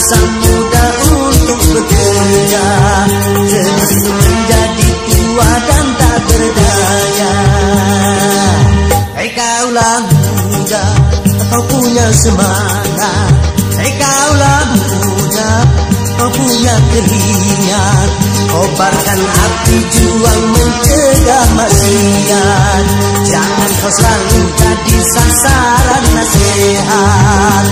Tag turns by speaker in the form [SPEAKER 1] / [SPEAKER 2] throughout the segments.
[SPEAKER 1] masa muda untuk bekerja, sebelum menjadi tua dan tak berdaya. Hei kaulah muda, kau punya semangat. Hei kaulah muda, kau punya keringat. Kobarkan api juang mencegah maksiat. Jangan kau selalu jadi sasaran nasihat.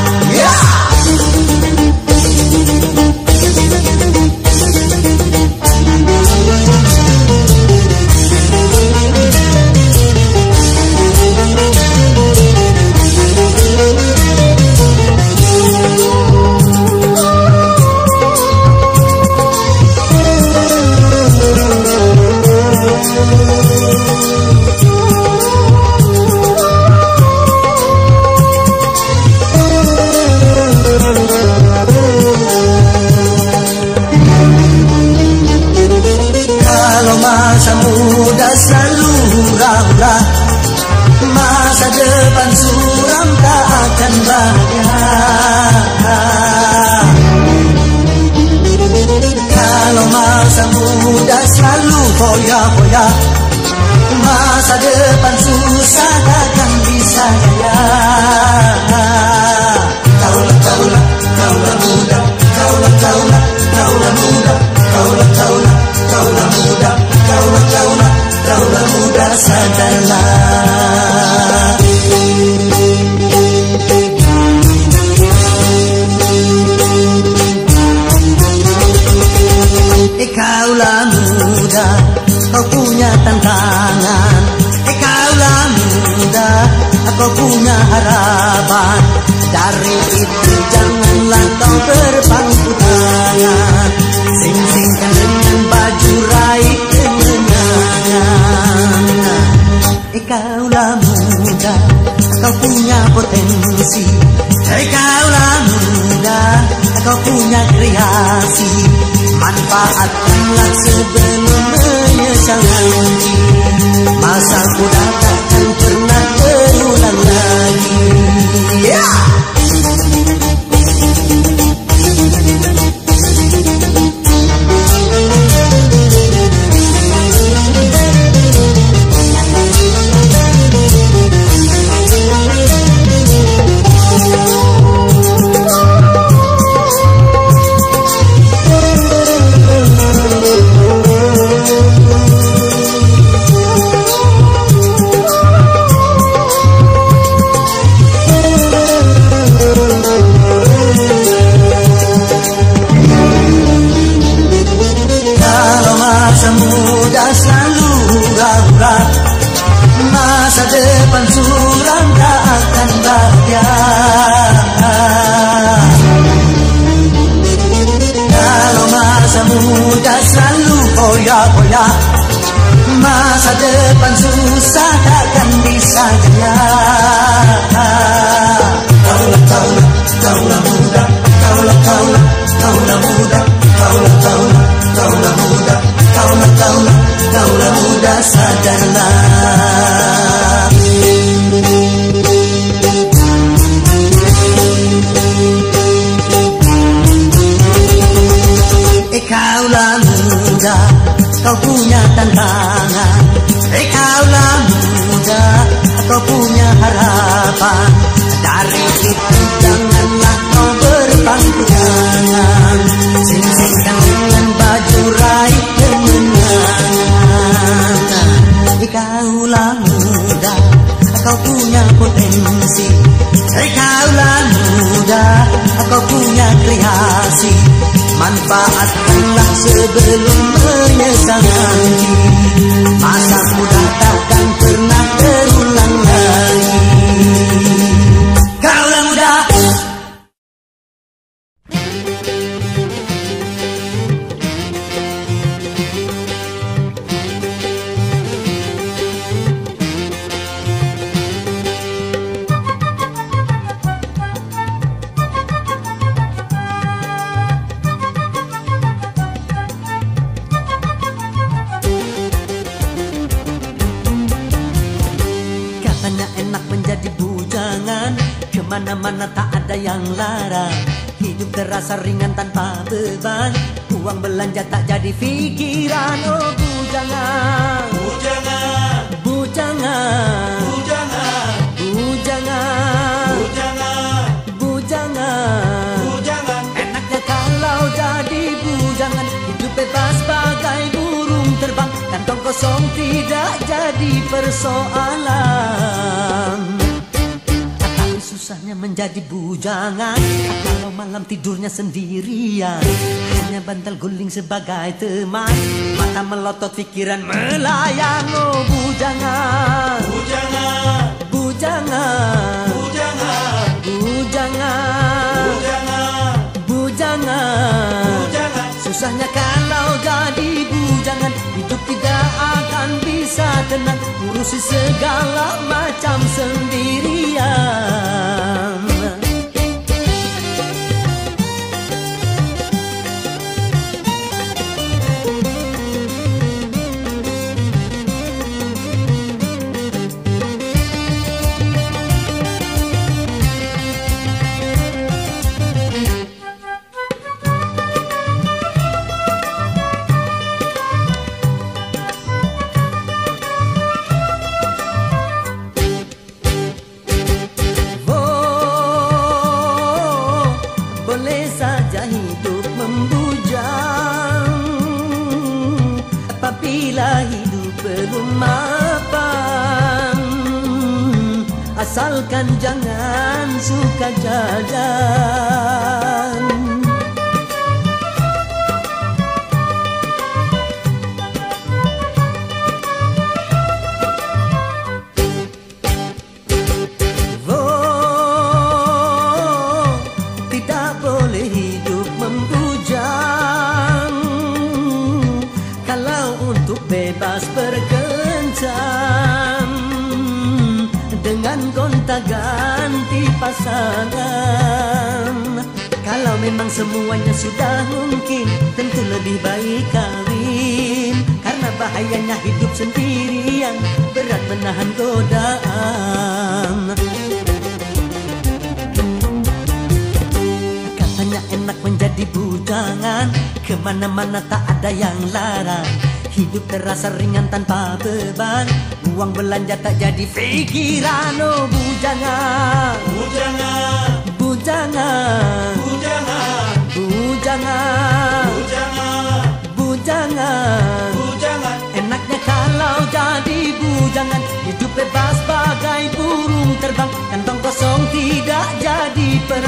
[SPEAKER 1] Masa muda selalu hura-hura, masa depan suram tak akan bahagia. Kalau masa muda selalu foya-foya, masa depan susah takkan bisa jaya. Kaulah, kaulah, kaulah muda, kaulah, kaulah, kaulah muda, kaulah, kaulah, kaulah muda, kaulah, kaulah, kaulah muda, sadarlah. Kaulah muda, kau punya tantangan. Kaulah muda, kau punya harapan. Dari itu janganlah kau berpangku tangan. Sing-singkan dengan baju raih kemenangan. Kaulah muda, kau punya potensi. Kaulah muda, kau punya kreasi. Manfaatkanlah sebelum menyesal nanti. Masa muda takkan pernah terulang lagi. Masa depan suram tak akan bahagia. Kalau masa muda selalu foya-foya, masa depan susah takkan bisa jaya. Kaulah, kaulah, kaulah muda, kaulah, kaulah, kaulah muda, kaulah, kaulah, kaulah muda, kaulah, kaulah, kaulah muda, sadarlah. Kaulah muda, kau punya tantangan. Kaulah muda, kau punya harapan. Dari itu janganlah kau berpangku tangan. Sing-singkan dengan baju raih kemenangan. Kaulah muda, kau punya potensi. Kaulah muda, kau punya kreasi. Manfaatkanlah sebelum menyesal nanti. Masa muda takkan pernah terulang lagi. Kaulah muda. Katanya enak menjadi bujangan, kemana-mana tak ada yang larang. Hidup terasa ringan tanpa beban. Uang belanja tak jadi pikiran. Oh bujangan,
[SPEAKER 2] Bujangan,
[SPEAKER 1] bujangan,
[SPEAKER 2] bujangan,
[SPEAKER 1] bujangan,
[SPEAKER 2] bujangan,
[SPEAKER 1] bujangan.
[SPEAKER 2] bujangan.
[SPEAKER 1] Enaknya kalau jadi bujangan, hidup bebas bagai burung terbang. Kantong kosong tidak jadi persoalan. Tapi susahnya menjadi bujangan kalau malam tidurnya sendirian. Hanya bantal guling sebagai teman, mata melotot pikiran melayang. Oh bujangan,
[SPEAKER 2] Bujangan,
[SPEAKER 1] bujangan,
[SPEAKER 2] bujangan,
[SPEAKER 1] bujangan,
[SPEAKER 2] bujangan,
[SPEAKER 1] bujangan.
[SPEAKER 2] bujangan.
[SPEAKER 1] Susahnya kalau jadi bujangan, hidup tidak akan bisa tenang, urusi segala macam sendirian. Boleh saja hidup membujang apabila hidup belum mapan. Asalkan jangan suka jajan. Bebas berkencan dengan gonta-ganti pasangan. Kalau memang semuanya sudah mungkin, tentu lebih baik kawin. Karena bahayanya hidup sendirian, berat menahan godaan. Katanya enak menjadi bujangan, kemana-mana tak ada yang larang. Hidup terasa ringan tanpa beban, uang belanja tak jadi pikiran. Oh bujangan,
[SPEAKER 2] Bujangan,
[SPEAKER 1] bujangan,
[SPEAKER 2] bujangan,
[SPEAKER 1] bujangan,
[SPEAKER 2] bujangan,
[SPEAKER 1] bujangan.
[SPEAKER 2] bujangan.
[SPEAKER 1] Enaknya kalau jadi bujangan, hidup bebas bagai burung terbang. Kantong kosong tidak jadi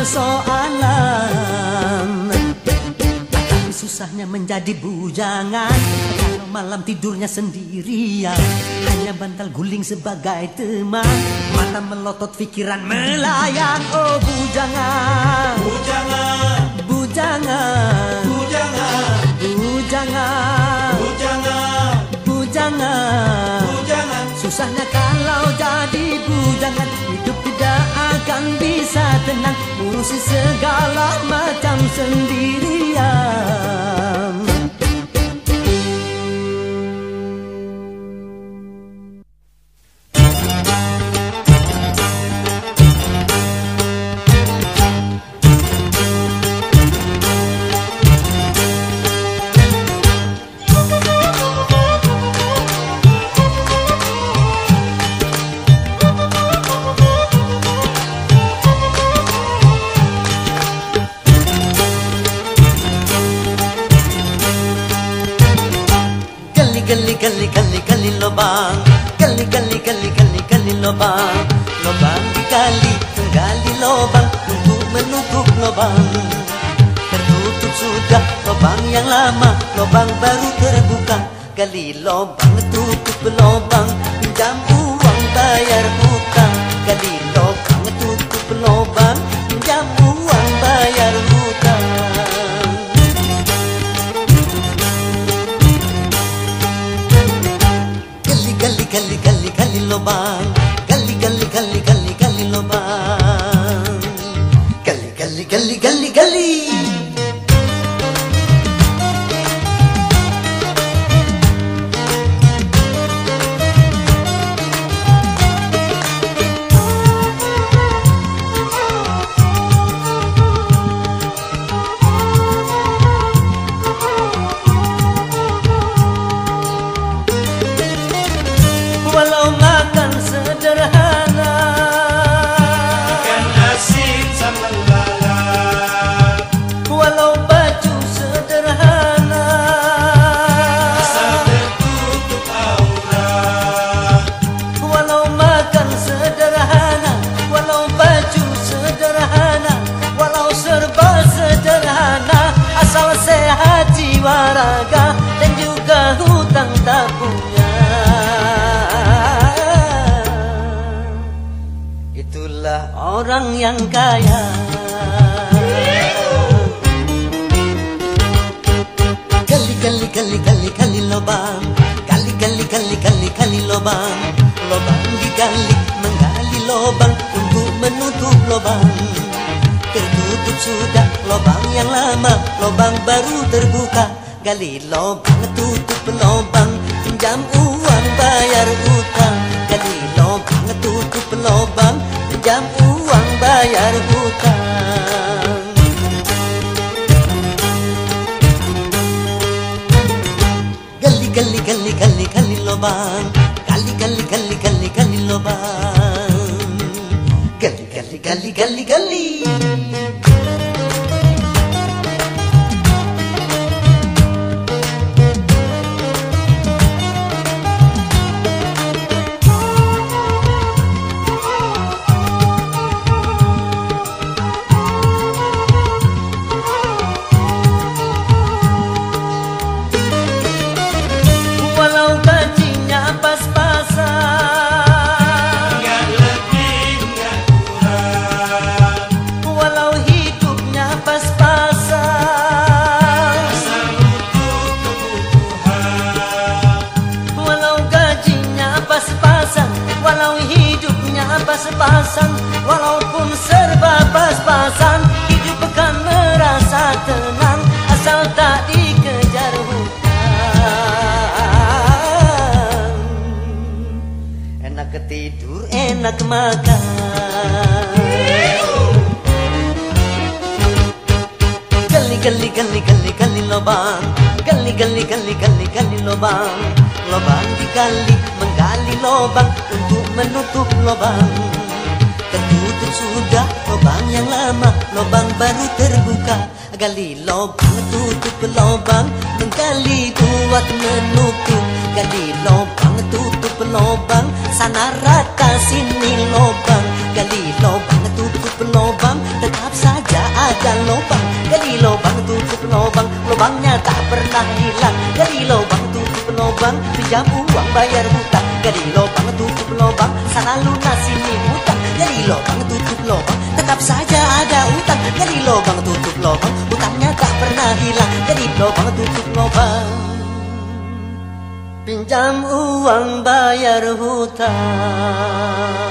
[SPEAKER 1] persoalan. Tapi susahnya menjadi bujangan kalau malam tidurnya sendirian. Hanya bantal guling sebagai teman, mata melotot pikiran melayang. Oh bujangan,
[SPEAKER 2] Bujangan,
[SPEAKER 1] bujangan,
[SPEAKER 2] bujangan,
[SPEAKER 1] bujangan,
[SPEAKER 2] bujangan,
[SPEAKER 1] bujangan.
[SPEAKER 2] bujangan.
[SPEAKER 1] Susahnya kalau jadi bujangan, hidup tidak akan bisa tenang, urusi segala macam sendirian. Gali lubang, gali lubang, lubang dikali, gali lubang, menutup lubang. Tertutup sudah lubang yang lama, lubang baru terbuka. Gali lubang, tutup lubang, pinjam uang bayar hutang. Gali lubang, tutup lubang, pinjam uang bayar hutang. Gali lubang, gali lubang, gali. orang yang kaya. Kali lobang, kali lobang, lobang digali, menggali lobang untuk menutup lobang. Tertutup sudah lobang yang lama, lobang baru terbuka. Gali lobang, tutup lobang, pinjam uang bayar utang. Gali lobang, tutup lobang, pinjam uang bayar utang. Kali lobang, kali lobang, kali. Pas-pasan, walaupun serba pas-pasan, hidup akan merasa tenang asal tak dikejar hutang. Enak ketidur, enak makan. Kali lobang, kali lobang, lobang digali, menggali lobang untuk menutup lobang. Tertutup sudah lobang yang lama, lobang baru terbuka. Gali lobang, tutup lobang, menggali buat menutup. Gali lobang, tutup lobang, sana rata sini lobang. Gali lobang, tutup lobang, tetap saja ada lobang. Gali lobang, tutup lobang, lobangnya tak pernah hilang. Gali lobang, tutup lobang, pinjam uang bayar hutang. Gali lobang, tutup lobang, sana lunas sini hutang. Gali lobang, tutup lobang, tetap saja ada hutang. Gali lobang, tutup lobang, hutangnya tak pernah hilang. Gali lobang, tutup lobang, pinjam uang bayar hutang.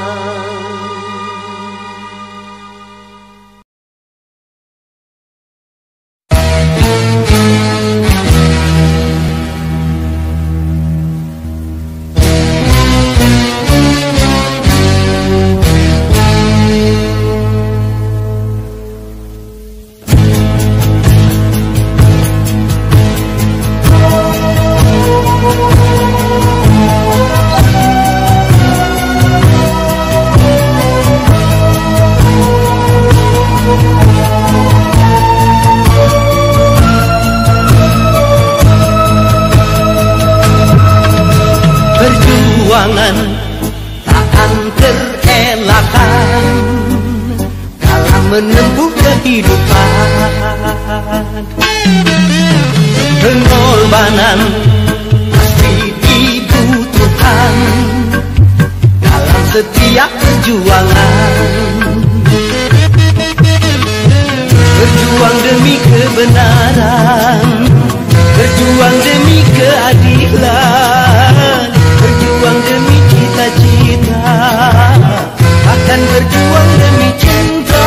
[SPEAKER 1] Perjuangan takkan terelakkan dalam menempuh kehidupan. Pengorbanan pasti dibutuhkan dalam setiap perjuangan. Berjuang demi kebenaran, berjuang demi keadilan, berjuang demi cita-cita, akan berjuang demi cinta.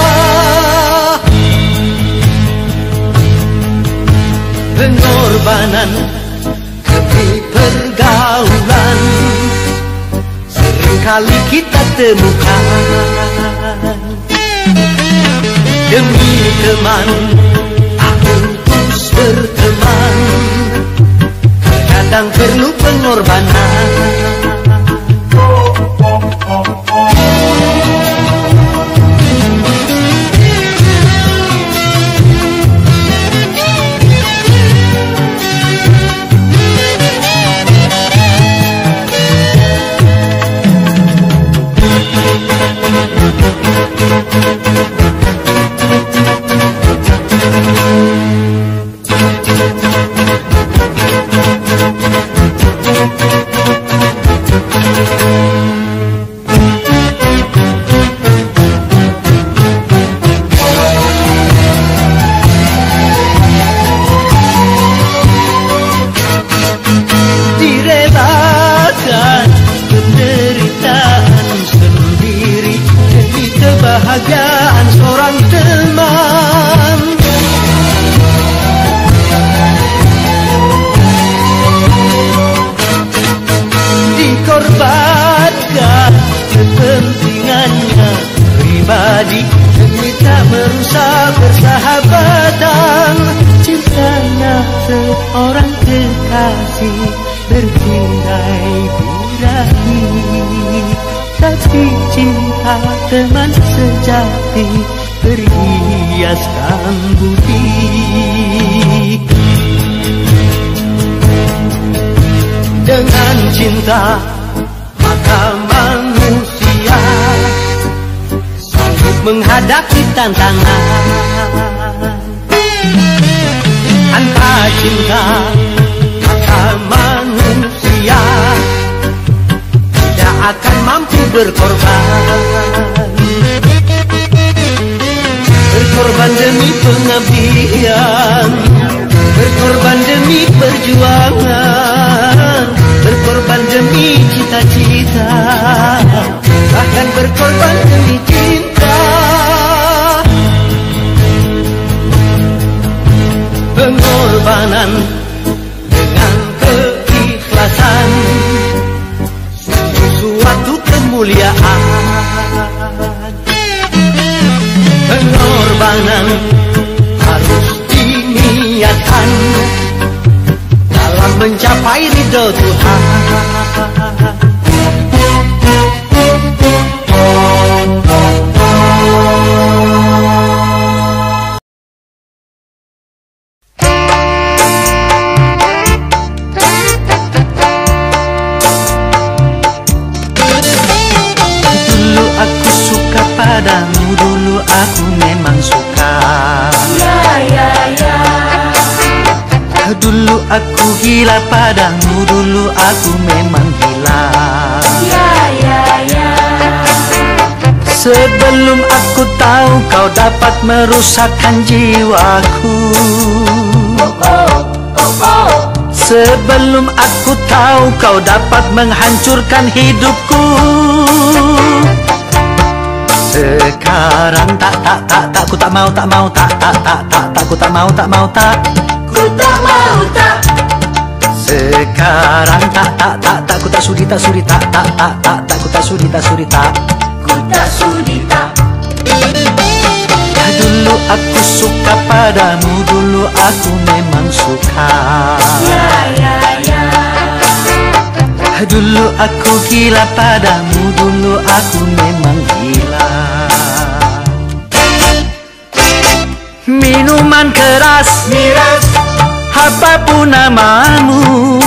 [SPEAKER 1] Pengorbanan demi pergaulan seringkali kita temukan. Demi teman aku terus berteman, kadang perlu pengorbanan. orang kekasih bertirai birahi, tapi cinta teman sejati berhiaskan budi. Dengan cinta maka manusia sanggup menghadapi tantangan. Tanpa cinta maka manusia tidak akan mampu berkorban. Berkorban demi pengabdian, berkorban demi perjuangan, berkorban demi cita-cita, bahkan berkorban demi cinta. Pengorbanan dengan keikhlasan suatu kemuliaan. Pengorbanan harus diniatkan dalam mencapai ridho Tuhan. Dulu aku suka padamu, dulu aku memang suka. Dulu aku gila padamu, dulu aku memang gila. Sebelum aku tahu kau dapat merusakkan jiwaku, sebelum aku tahu kau dapat menghancurkan hidupku. Sekarang tak ku tak mau ku tak mau ku tak mau sekarang tak ku tak sudi ku tak sudi. Dulu aku suka padamu, dulu aku memang suka. Dulu aku gila padamu, dulu aku memang gila. Minuman keras, miras, apapun namamu,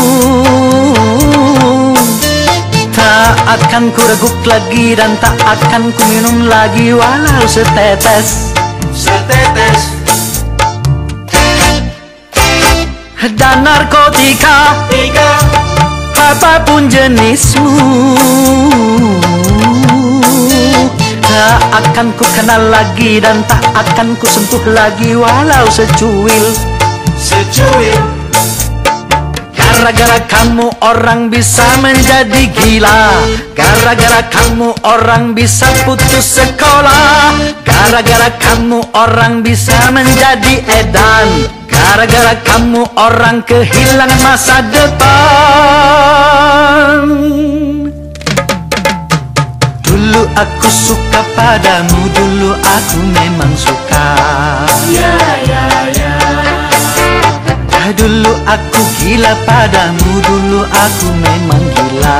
[SPEAKER 1] tak akan ku reguk lagi dan tak akan ku minum lagi walau setetes. Dan narkotika, apapun jenismu, tak akan ku kenal lagi dan tak akan ku sentuh lagi walau secuil. Gara-gara kamu orang bisa menjadi gila, gara-gara kamu orang bisa putus sekolah, gara-gara kamu orang bisa menjadi edan, gara-gara kamu orang kehilangan masa depan. Dulu aku suka padamu, dulu aku memang suka. Dulu aku gila padamu, dulu aku memang gila.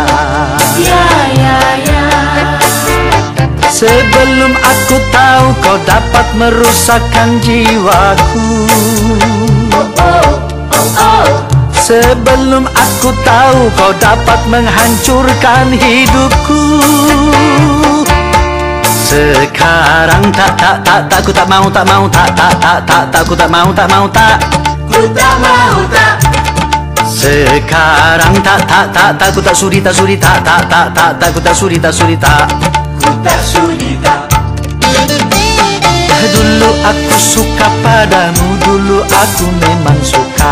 [SPEAKER 1] Sebelum aku tahu kau dapat merusakkan jiwaku, sebelum aku tahu kau dapat menghancurkan hidupku. Sekarang ku tak mau sekarang ku tak sudi Dulu aku suka padamu, dulu aku memang suka.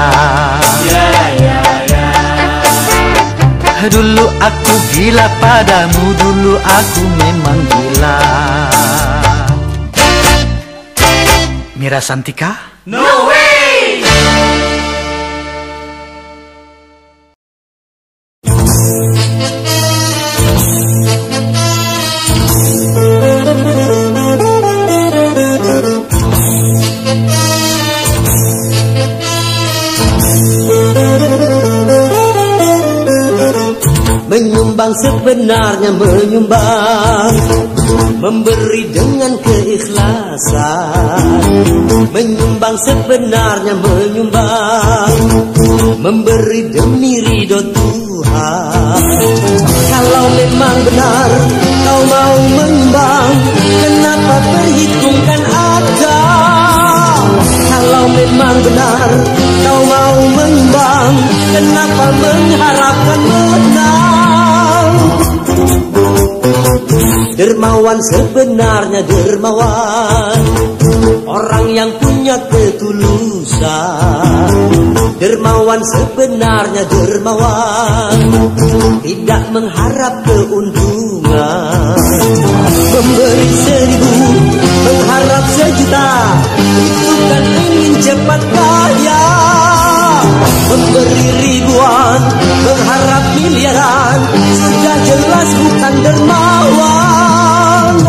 [SPEAKER 1] Dulu aku gila padamu, dulu aku memang gila. Mira Santika?
[SPEAKER 2] No way!
[SPEAKER 1] sebenarnya menyumbang, memberi dengan keikhlasan. Menyumbang sebenarnya menyumbang, memberi demi ridho Tuhan. Kalau memang benar kau mau menyumbang, kenapa perhitungkan ada? Kalau memang benar kau mau menyumbang, kenapa mengharapkan menang? Dermawan sebenarnya dermawan, orang yang punya ketulusan. Dermawan sebenarnya dermawan, tidak mengharap keuntungan. Memberi 1000, mengharap 1.000.000, itu kan ingin cepat kaya. Memberi ribuan, mengharap miliaran, sudah jelas bukan dermawan.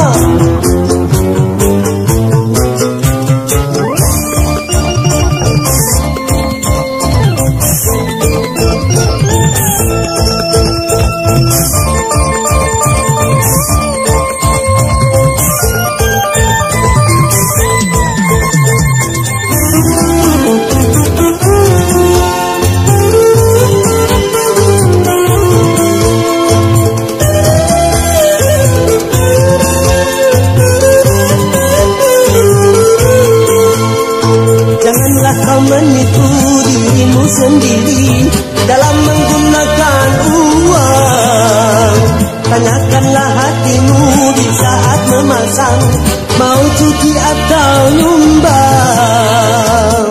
[SPEAKER 1] Menipu dirimu sendiri dalam menggunakan uang. Tanyakanlah hatimu di saat memasang, mau cuci atau nyumbang.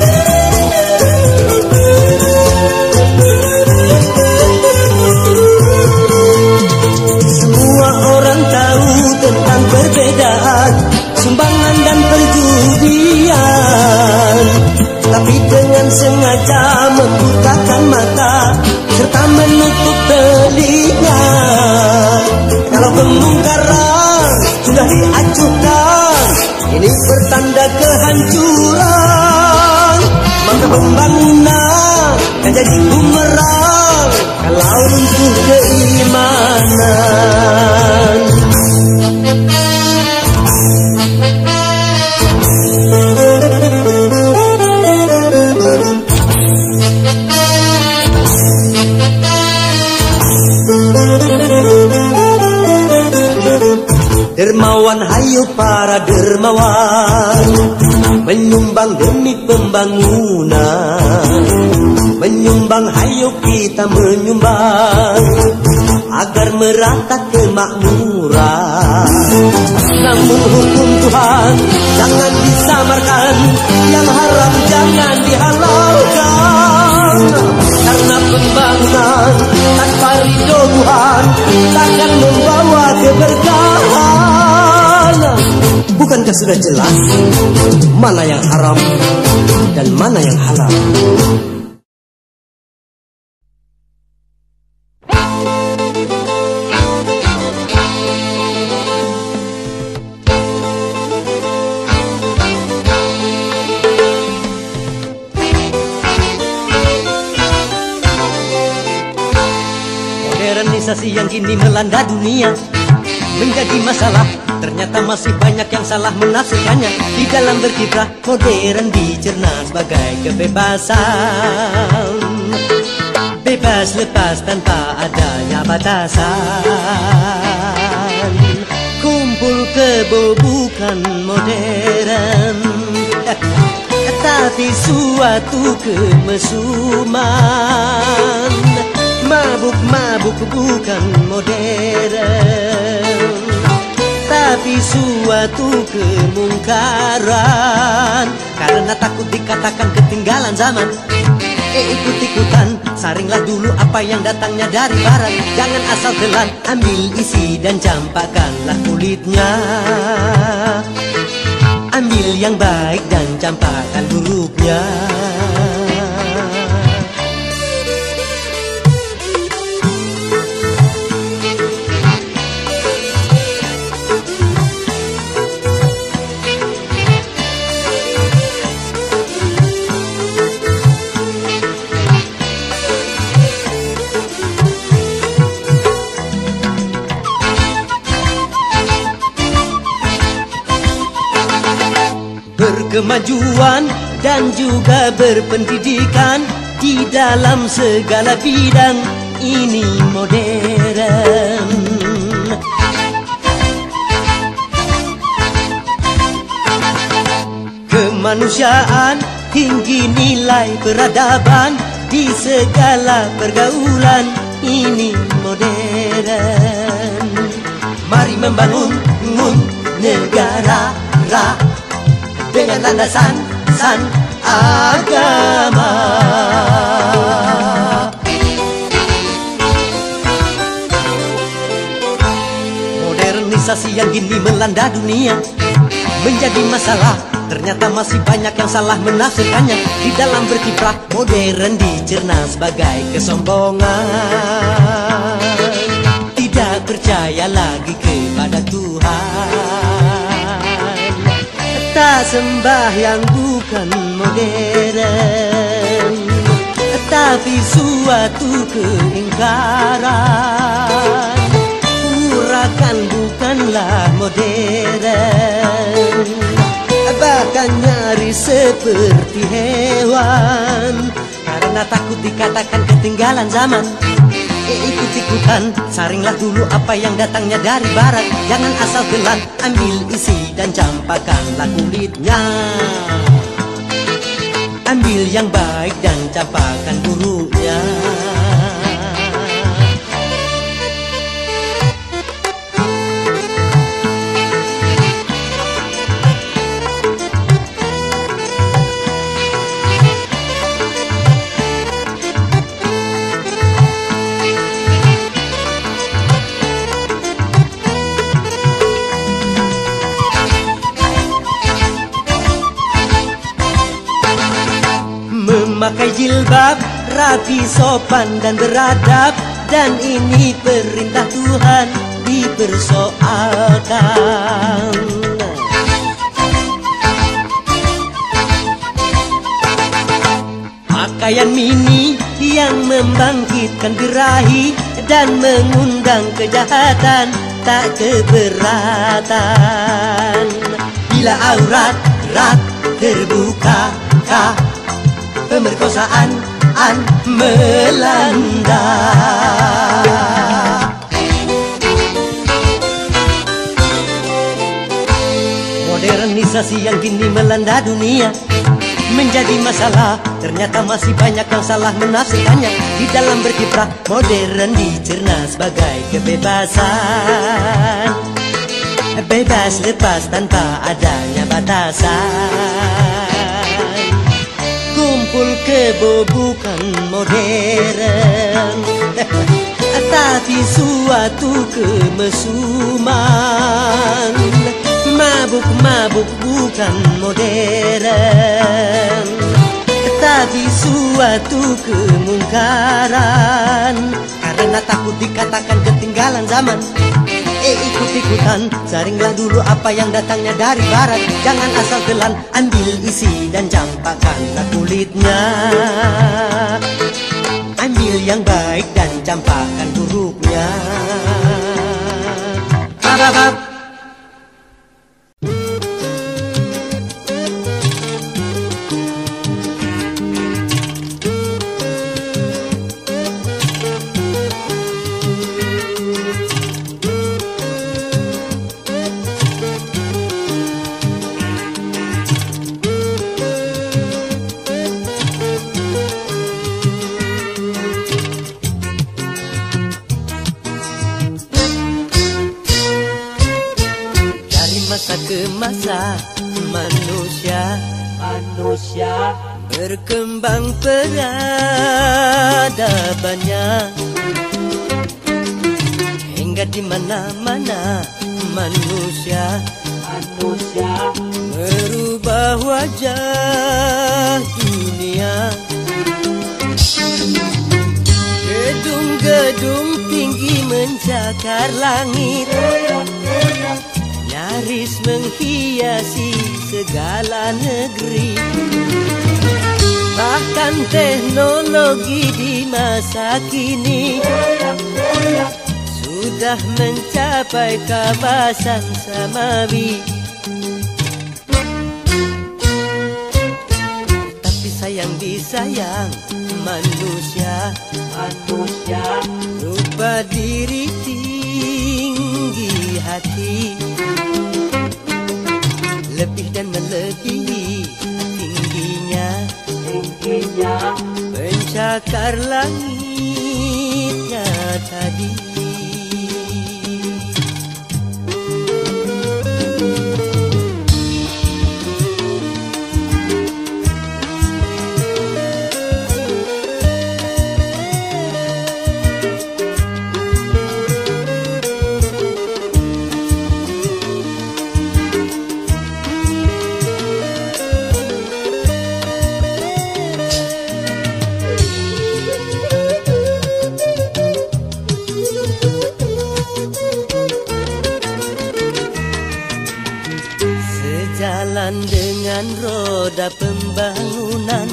[SPEAKER 1] Semua orang tahu tentang perbedaan sumbangan dan perjudian, tapi dengan sengaja membutakan mata serta menutup telinga. Kalau pembongkaran sudah diacuhkan, ini pertanda kehancuran. Maka pembangunan akan jadi bumerang kalau runtuh keimanan. Dermawan, hayu para dermawan, menyumbang demi pembangunan. Menyumbang, hayu kita menyumbang, agar merata kemakmuran. Namun hukum Tuhan jangan disamarkan, yang haram jangan dihalalkan. Karena pembangunan tanpa ridho Tuhan takkan membawa keberkahan. Bukankah sudah jelas mana yang haram dan mana yang halal? Modernisasi yang kini melanda dunia menjadi masalah. Ternyata masih banyak yang salah menafsirkannya. Di dalam berkiprah modern dicerna sebagai kebebasan, bebas lepas tanpa adanya batasan. Kumpul kebo bukan modern, tapi suatu kemesuman. Mabuk-mabuk bukan modern, tapi suatu kemungkaran. Karena takut dikatakan ketinggalan zaman, ikut-ikutan, saringlah dulu apa yang datangnya dari barat. Jangan asal telan, ambil isi dan campakkanlah kulitnya. Ambil yang baik dan campakkan buruknya. kemajuan dan juga berpendidikan di dalam segala bidang. Ini modern. Kemanusiaan, tinggi nilai peradaban di segala pergaulan. Ini modern. Mari membangun negara dengan landasan agama. Modernisasi yang kini melanda dunia menjadi masalah. Ternyata masih banyak yang salah menafsirkannya. Di dalam berkiprah, modern dicerna sebagai kesombongan. Tidak percaya lagi kepada Tuhan. Tak sembahyang bukan modern, tapi suatu keingkaran. Urakan bukanlah modern, bahkan nyaris seperti hewan. Karena takut dikatakan ketinggalan zaman, ikut-ikutan, saringlah dulu apa yang datangnya dari barat. Jangan asal telan, ambil isi dan campakkanlah kulitnya. Ambil yang baik dan campakkan buruknya. Memakai jilbab, rapi, sopan dan beradab, dan ini perintah Tuhan dipersoalkan. Pakaian mini yang membangkitkan birahi dan mengundang kejahatan, tak keberatan. Bila aurat terbuka, pemerkosaan melanda. Modernisasi yang kini melanda dunia menjadi masalah. Ternyata masih banyak yang salah menafsirkannya. Di dalam berkiprah, modern dicerna sebagai kebebasan. Bebas lepas tanpa adanya batasan. Kumpul kebo bukan modern, tapi suatu kemesuman. Mabuk-mabuk bukan modern, tapi suatu kemungkaran. Karena takut dikatakan ketinggalan zaman, ikut-ikutan, saringlah dulu apa yang datangnya dari barat. Jangan asal telan, ambil isi dan campakkanlah kulitnya. Ambil yang baik dan campakkan buruknya. Bababab. Masa ke masa manusia berkembang peradabannya, hingga di mana-mana manusia merubah wajah dunia. Gedung-gedung tinggi mencakar langit, nyaris menghiasi segala negeri. Bahkan teknologi di masa kini sudah mencapai kawasan samawi. sayang manusia, rupa diri tinggi hati, lebih dan melebihi tingginya pencakar langitnya tadi. Sejalan dengan roda pembangunan,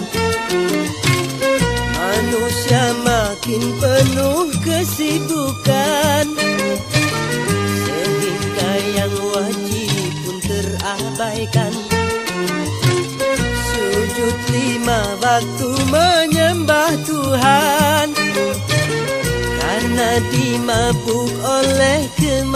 [SPEAKER 1] manusia makin penuh kesibukan, sehingga yang wajib pun terabaikan. Sujud 5 waktu menyembah Tuhan, karena dimabuk oleh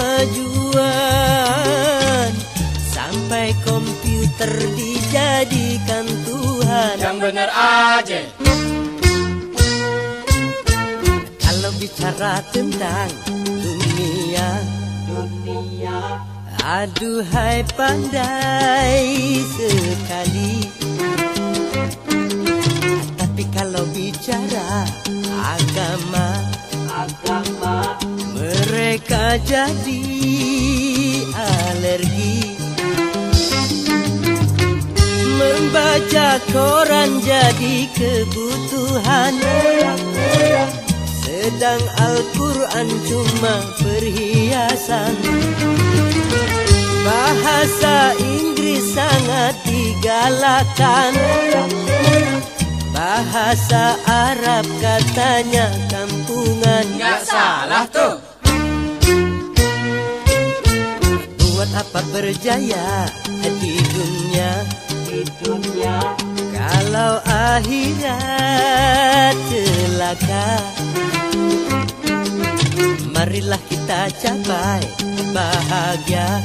[SPEAKER 1] kemajuan. Sampai komputer dijadikan Tuhan.
[SPEAKER 2] Yang bener aja.
[SPEAKER 1] Kalau bicara tentang dunia, aduhai pandai sekali. Tapi kalau bicara agama, mereka jadi alergi. Membaca koran jadi kebutuhan, sedang Al-Quran cuma perhiasan. Bahasa Inggris sangat digalakkan, bahasa Arab katanya kampungan.
[SPEAKER 2] Nggak salah tuh.
[SPEAKER 1] Buat apa berjaya di dunia, kalau akhirat celaka? Marilah kita capai bahagia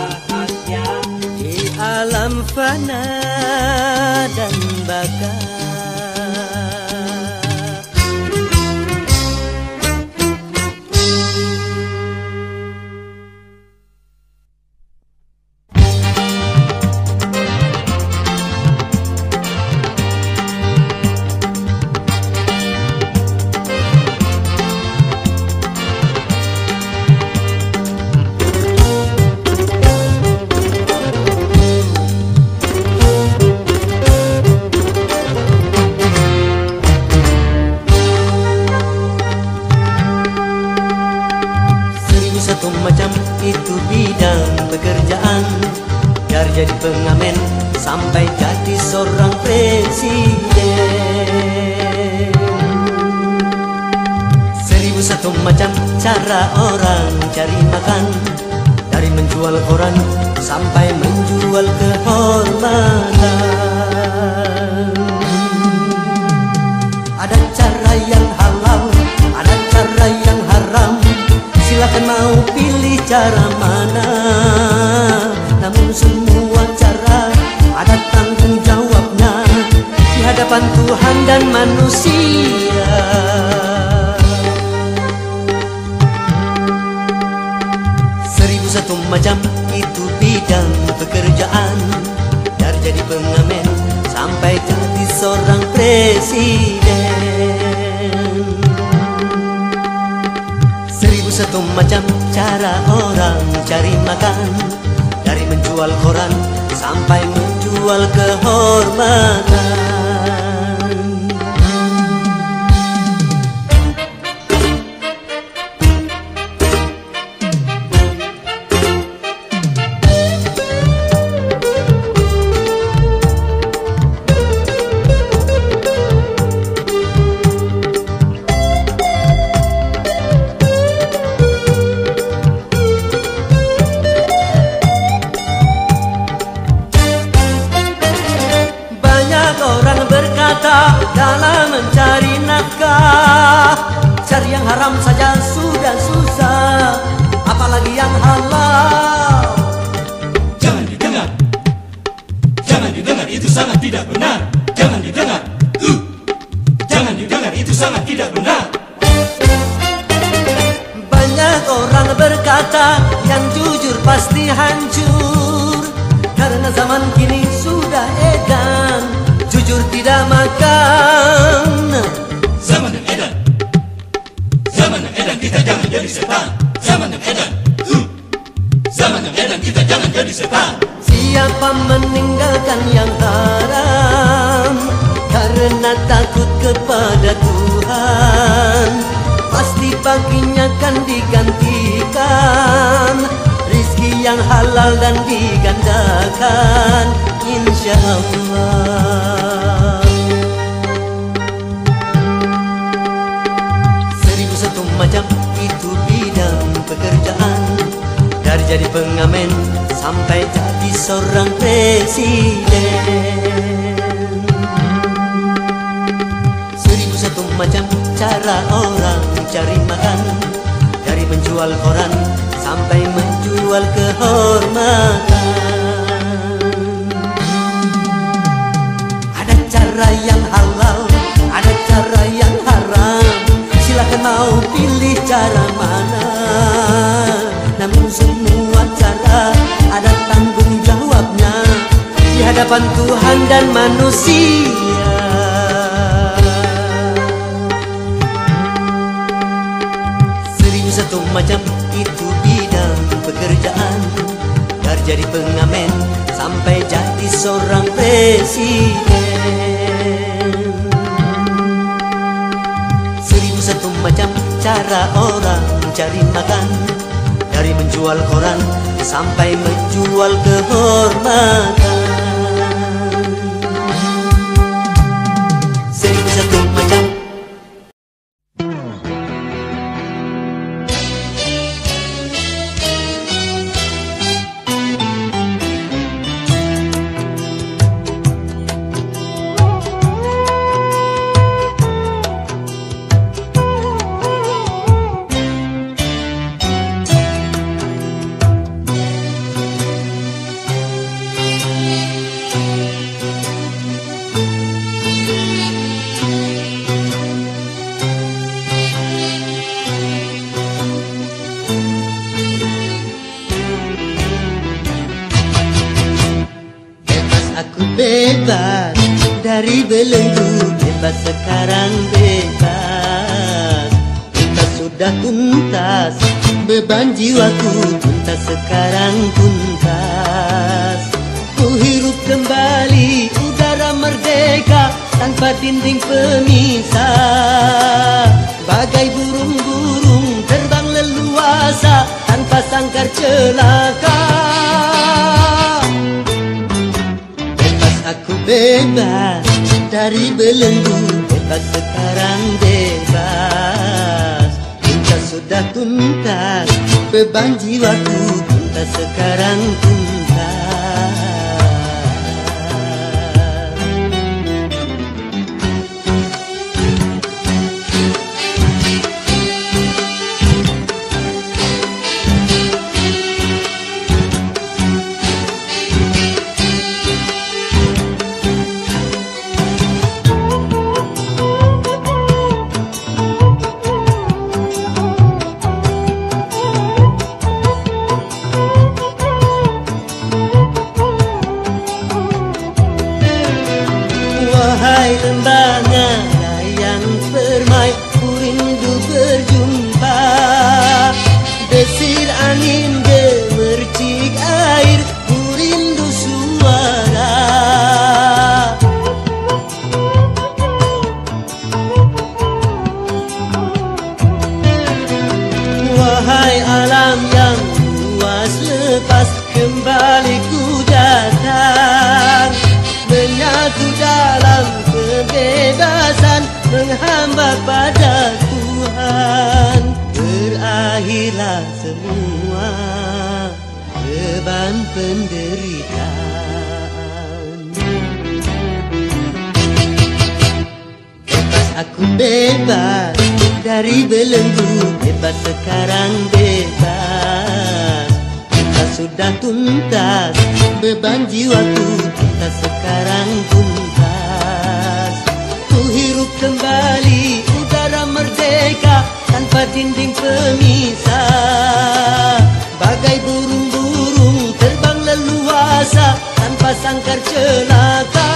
[SPEAKER 1] di alam fana dan baka. Macam itu bidang pekerjaan, dari jadi pengamen sampai jadi seorang presiden. 1001 macam cara orang cari makan, dari menjual koran sampai menjual kehormatan. Ada cara yang halal, ada cara yang haram. Silakan mau pilih cara mana, namun semua cara ada tanggung jawabnya di hadapan Tuhan dan manusia. 1001 macam itu bidang pekerjaan, dari jadi pengamen sampai jadi seorang presiden. 1001 macam cara orang cari makan, dari menjual koran sampai menjual kehormatan. Orang mencari nafkah. Cari yang haram saja sudah susah, apalagi yang halal.
[SPEAKER 2] Jangan didengar, jangan didengar, itu sangat tidak benar. Jangan didengar, jangan didengar, itu sangat tidak benar.
[SPEAKER 1] Banyak orang berkata yang jujur pasti hancur, karena zaman kini sudah edan, jujur tidak makan.
[SPEAKER 2] Zaman yang edan, zaman yang edan, kita jangan jadi setan. Zaman yang edan, zaman yang edan, kita jangan jadi setan.
[SPEAKER 1] Siapa meninggalkan yang haram karena takut kepada Tuhan, pasti paginya akan digantikan rizki yang halal dan digandakan, insya Allah. 1001 macam itu bidang pekerjaan, dari jadi pengamen sampai jadi seorang presiden. 1001 macam cara orang cari makan, dari menjual koran sampai menjual kehormatan. Ada cara yang halal, ada cara yang haram, silakan mau pilih cara mana. Namun semua cara ada tanggung jawabnya di hadapan Tuhan dan manusia. 1001 macam itu bidang pekerjaan, dari jadi pengamen sampai jadi seorang presiden. 1001 macam cara orang cari makan, dari menjual koran sampai menjual kehormatan. 1001 macam. Bebas dari belenggu, bebas sekarang bebas. Tuntas sudah tuntas, beban jiwaku tuntas sekarang tuntas. Ku hirup kembali udara merdeka tanpa dinding pemisah. Bagai burung-burung terbang leluasa tanpa sangkar celaka. Aku bebas dari belenggu, bebas sekarang bebas. Tuntas sudah tuntas, beban jiwaku tuntas sekarang tuntas. Wahai lembaga yang permai, ku rindu berjumpa. Desir angin gemercik air, ku rindu suara. Wahai alam yang luas lepas, kembali ku datang, menyatu dalam kebebasan, menghamba pada Tuhan. Berakhirlah semua beban penderitaan. Aku bebas dari belenggu, bebas sekarang bebas. Kita sudah tuntas, beban jiwaku tuntas sekarang tuntas. Ku hirup kembali udara merdeka tanpa dinding pemisah. Bagai burung-burung terbang leluasa tanpa sangkar celaka.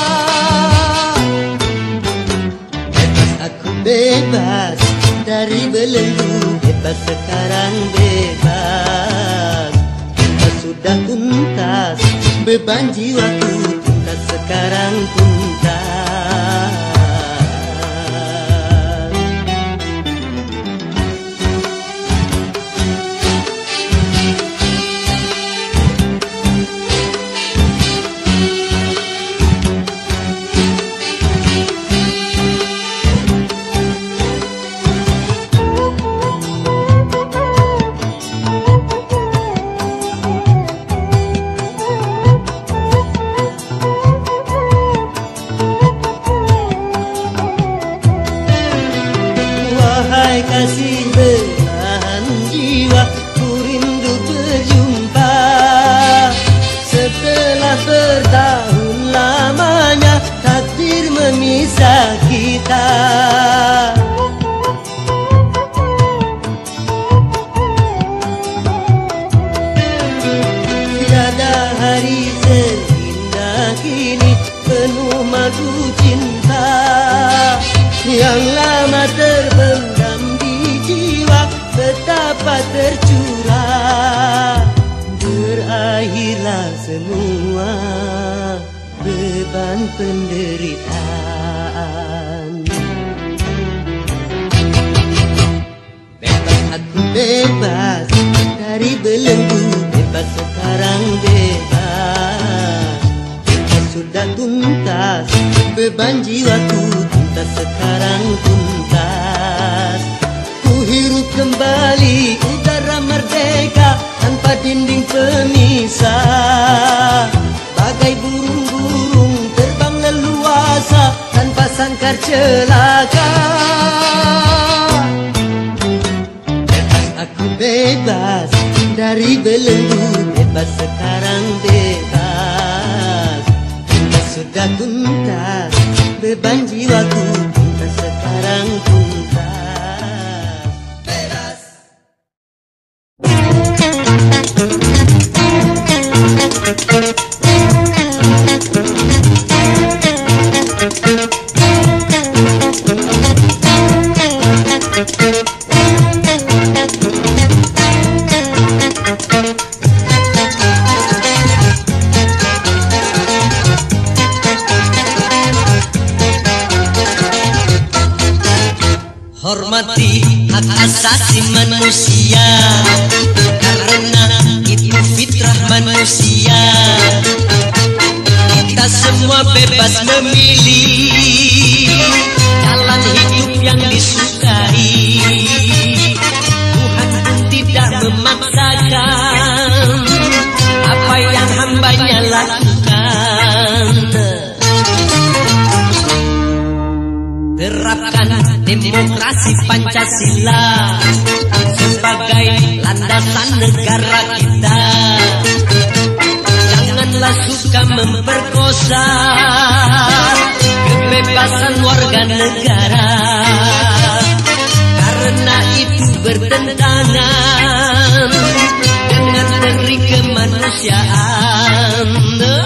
[SPEAKER 1] Bebas dari belenggu, bebas sekarang bebas. Kita sudah tuntas, beban jiwaku tuntas sekarang tuntas. Kasih belahan jiwa, ku rindu berjumpa. Setelah bertahun lamanya takdir memisah kita. Tiada hari seindah kini penuh madu cinta yang lama terbendam betapa tercurah. Berakhirlah semua beban penderitaan. Bebas aku bebas dari belenggu, bebas sekarang bebas. Kita sudah tuntas, beban jiwaku tuntas sekarang tuntas. Hirup kembali udara merdeka tanpa dinding pemisah. Bagai burung-burung terbang leluasa tanpa sangkar celaka. Bebas aku bebas dari belenggu, bebas sekarang bebas. Kita sudah tuntas, beban jiwaku tuntas sekarang tuntas.
[SPEAKER 3] Hormati hak asasi manusia, karena itu fitrah manusia. Kita semua bebas memilih jalan hidup yang disukai. Tuhan pun tidak memaksakan apa yang hambanya lakukan. Terapkan demokrasi Pancasila sebagai landasan negara kita. Janganlah suka memperkosa kebebasan warga negara, karena itu bertentangan dengan negeri kemanusiaan.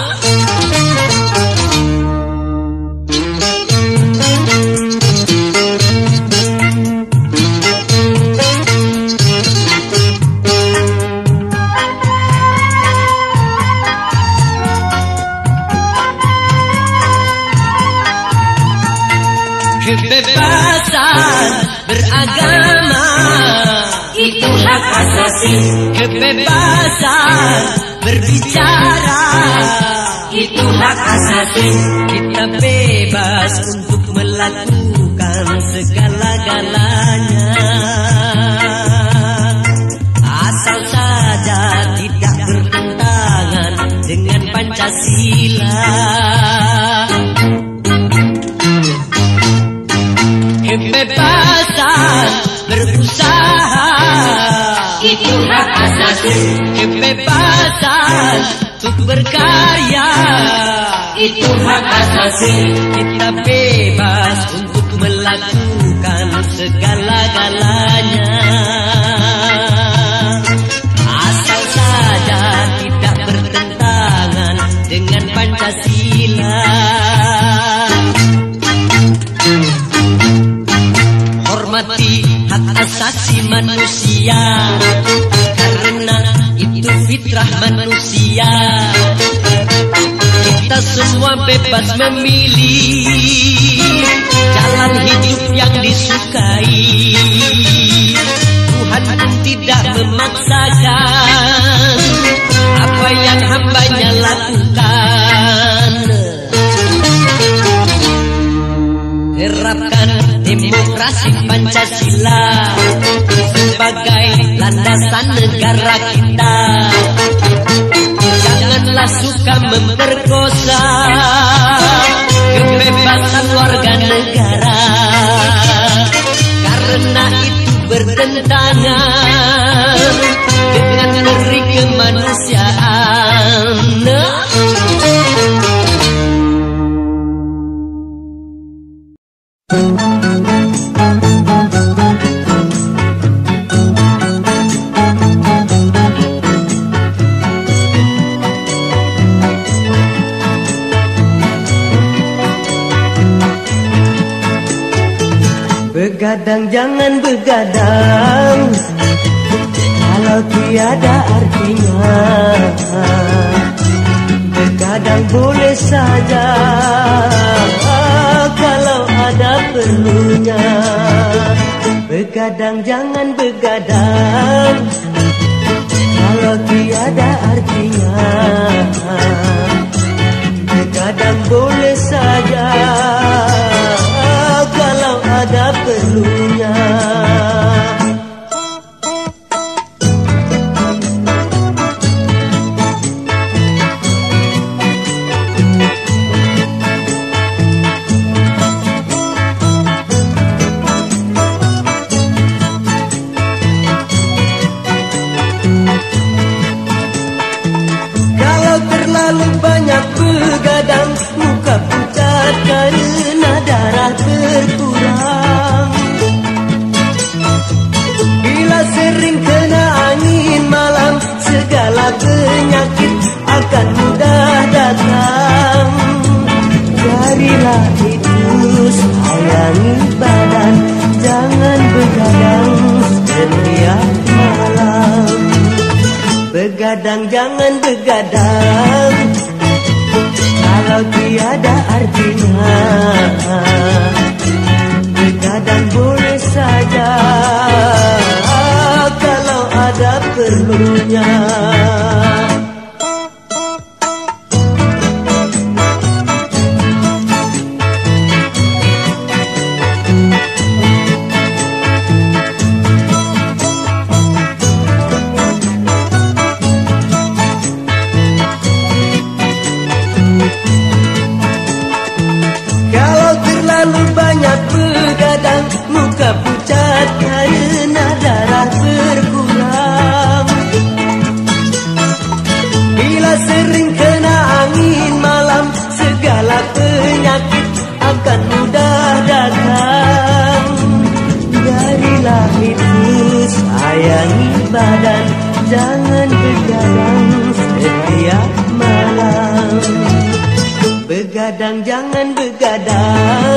[SPEAKER 3] Kebebasan beragama itu hak asasi. Kebebasan berbicara itu hak asasi. Kita bebas untuk melakukan segala-galanya, asal saja tidak bertentangan dengan Pancasila. asasi, kebebasan untuk berkarya itu hak asasi. Kita bebas untuk melakukan segala-galanya, asal saja tidak bertentangan dengan Pancasila. Hormati hak asasi manusia, karena itu fitrah manusia. Kita semua bebas memilih jalan hidup yang disukai. Tuhan pun tidak memaksakan apa yang hambanya lakukan. Terapkan demokrasi Pancasila sebagai landasan negara kita. Janganlah suka memperkosa kebebasan warga negara, karena itu bertentangan dengan nilai kemanusiaan.
[SPEAKER 1] Begadang jangan begadang kalau tiada artinya. Begadang boleh saja kalau ada perlunya. Begadang jangan begadang kalau tiada artinya. Begadang boleh saja kalau ada perlunya. Kalau terlalu banyak begadang, muka pucat karena darah berkurang. Bila sering kena angin malam, segala penyakit akan mudah datang. Jadilah itu sayangi badan, jangan begadang setiap malam. Begadang jangan begadang kalau tiada artinya. Begadang boleh saja kalau ada perlunya. Kalau terlalu banyak begadang, muka pucat karena darah berkurang. Bila sering kena angin malam, segala penyakit akan mudah datang. Jadilah itu sayangi badan, jangan begadang setiap malam. Begadang jangan begadang